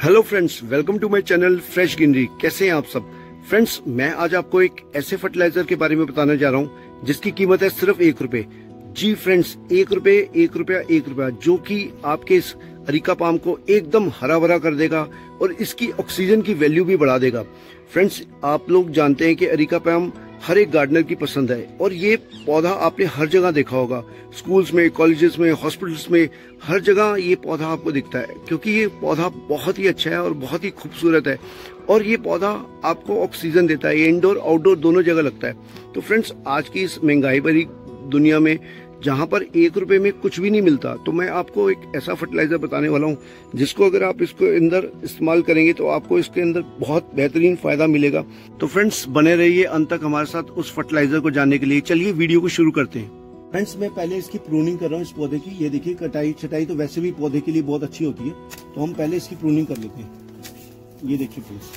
Hello friends, welcome to my channel fresh greenery. कैसे हैं आप सब फ्रेंड्स? मैं आज आपको एक ऐसे फर्टिलाइजर के बारे में बताने जा रहा हूं जिसकी कीमत है सिर्फ 1 रुपए। जी फ्रेंड्स, 1 रुपए, 1 रुपया, 1 रुपया, जो कि आपके इस अरिका पाम को एकदम हरा भरा कर देगा और इसकी ऑक्सीजन की वैल्यू भी बढ़ा देगा। फ्रेंड्स, आप लोग जानते हैं कि अरिका पाम हर एक गार्डनर की पसंद है और ये पौधा आपने हर जगह देखा होगा, स्कूल्स में, कॉलेजेस में, हॉस्पिटल्स में, हर जगह ये पौधा आपको दिखता है क्योंकि ये पौधा बहुत ही अच्छा है और बहुत ही खूबसूरत है और ये पौधा आपको ऑक्सीजन देता है। ये इंडोर आउटडोर दोनों जगह लगता है। तो फ्रेंड्स, आज की इस महंगाई भरी दुनिया में जहां पर 1 रुपए में कुछ भी नहीं मिलता, तो मैं आपको एक ऐसा फर्टिलाइजर बताने वाला हूं जिसको अगर आप इसको अंदर इस्तेमाल करेंगे तो आपको इसके अंदर बहुत बेहतरीन फायदा मिलेगा। तो फ्रेंड्स, बने रहिए अंत तक हमारे साथ उस फर्टिलाइजर को जानने के लिए। चलिए वीडियो को शुरू करते हैं। फ्रेंड्स, मैं पहले इसकी प्रूनिंग कर रहा हूँ इस पौधे की। ये देखिए, कटाई छटाई तो वैसे भी पौधे के लिए बहुत अच्छी होती है, तो हम पहले इसकी प्रूनिंग कर लेते हैं। ये देखिए फ्रेंड्स,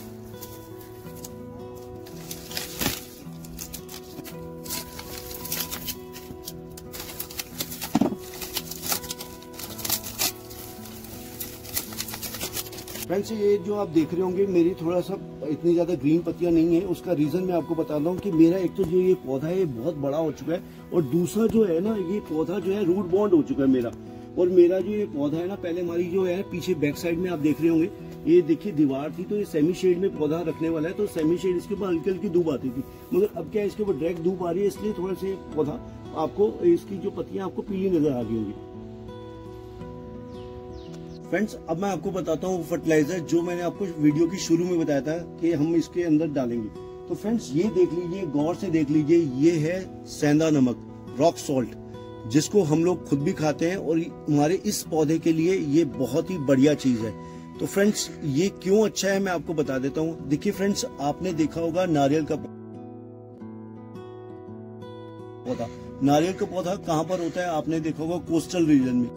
फ्रेंड्स, ये जो आप देख रहे होंगे मेरी थोड़ा सा इतनी ज्यादा ग्रीन पत्तियां नहीं है। उसका रीजन मैं आपको बताता हूँ कि मेरा एक तो जो ये पौधा है बहुत बड़ा हो चुका है और दूसरा जो है ना, ये पौधा जो है रूट बॉन्ड हो चुका है मेरा। और मेरा जो ये पौधा है ना, पहले हमारी जो है पीछे बैक साइड में आप देख रहे होंगे, ये देखिए दीवार थी, तो ये सेमी शेड में पौधा रखने वाला है, तो सेमी शेड इसके ऊपर हल्की हल्की धूप आती थी, मगर अब क्या है इसके ऊपर डायरेक्ट धूप आ रही है, इसलिए थोड़ा सा पौधा आपको इसकी जो पत्तियां आपको पीली नजर आ रही होंगी। फ्रेंड्स, अब मैं आपको बताता हूँ फर्टिलाइजर जो मैंने आपको वीडियो की शुरू में बताया था कि हम इसके अंदर डालेंगे। तो फ्रेंड्स, ये देख लीजिए, गौर से देख लीजिए, ये है सेंधा नमक, रॉक सॉल्ट, जिसको हम लोग खुद भी खाते हैं और हमारे इस पौधे के लिए ये बहुत ही बढ़िया चीज है। तो फ्रेंड्स, ये क्यों अच्छा है मैं आपको बता देता हूँ। देखिए फ्रेंड्स, आपने देखा होगा नारियल का पौधा। नारियल का पौधा कहाँ पर होता है? आपने देखा होगा कोस्टल रीजन में,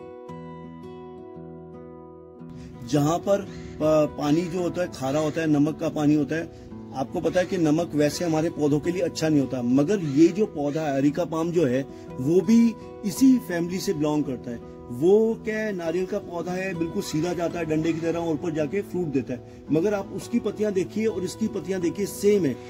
जहां पर पानी जो होता है खारा होता है, नमक का पानी होता है। आपको पता है कि नमक वैसे हमारे पौधों के लिए अच्छा नहीं होता, मगर ये जो पौधा है अरिका पाम जो है वो भी इसी फैमिली से बिलोंग करता है। वो क्या है, नारियल का पौधा है, बिल्कुल सीधा जाता है डंडे की तरह और ऊपर जाके फ्रूट देता है, मगर आप उसकी पत्तियां देखिए और इसकी पत्तियां देखिए, सेम है।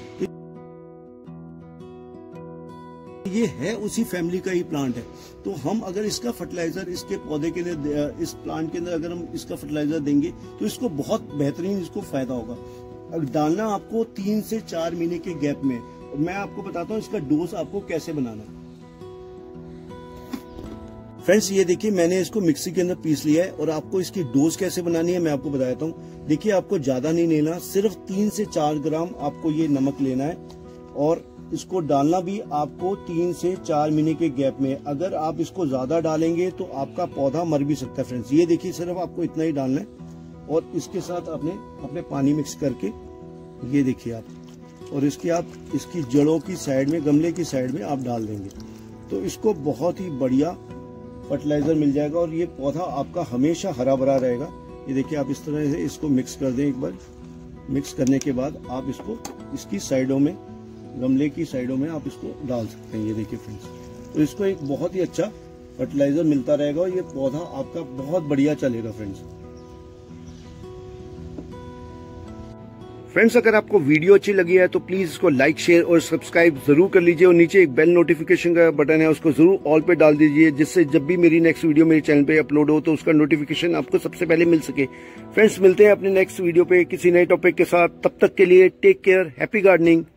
ये है उसी फैमिली का ही प्लांट है। तो हम अगर इसका फर्टिलाइजर इसके पौधे के लिए, इस प्लांट के अंदर अगर हम इसका फर्टिलाइजर देंगे तो इसको बहुत बेहतरीन इसको फायदा होगा। अब डालना आपको 3 से 4 महीने के गैप में। मैं आपको बताता हूँ इसका डोज आपको कैसे बनाना है। फ्रेंड्स, ये देखिए, मैंने इसको मिक्सी के अंदर पीस लिया है और आपको इसकी डोज कैसे बनानी है मैं आपको बताता हूँ। देखिए, आपको ज्यादा नहीं लेना, सिर्फ 3 से 4 ग्राम आपको ये नमक लेना है और इसको डालना भी आपको 3 से 4 महीने के गैप में। अगर आप इसको ज्यादा डालेंगे तो आपका पौधा मर भी सकता है। फ्रेंड्स, ये देखिए, सिर्फ आपको इतना ही डालना है और इसके साथ अपने पानी मिक्स करके, ये देखिए आप, और इसकी जड़ों की साइड में, गमले की साइड में आप डाल देंगे तो इसको बहुत ही बढ़िया फर्टिलाइजर मिल जाएगा और ये पौधा आपका हमेशा हरा भरा रहेगा। ये देखिए, आप इस तरह से इसको मिक्स कर दें। एक बार मिक्स करने के बाद आप इसको इसकी साइडों में, गमले की साइडों में आप इसको डाल सकते हैं। ये देखिए फ्रेंड्स, तो इसको एक बहुत ही अच्छा फर्टिलाइजर मिलता रहेगा और ये पौधा आपका बहुत बढ़िया चलेगा। फ्रेंड्स, अगर आपको वीडियो अच्छी लगी है तो प्लीज इसको लाइक, शेयर और सब्सक्राइब जरूर कर लीजिए और नीचे एक बेल नोटिफिकेशन का बटन है, उसको जरूर ऑल पे डाल दीजिए, जिससे जब भी मेरी नेक्स्ट वीडियो मेरे चैनल पे अपलोड हो तो उसका नोटिफिकेशन आपको सबसे पहले मिल सके। फ्रेंड्स, मिलते हैं अपने नेक्स्ट वीडियो पे किसी नए टॉपिक के साथ। तब तक के लिए टेक केयर, हैप्पी गार्डनिंग।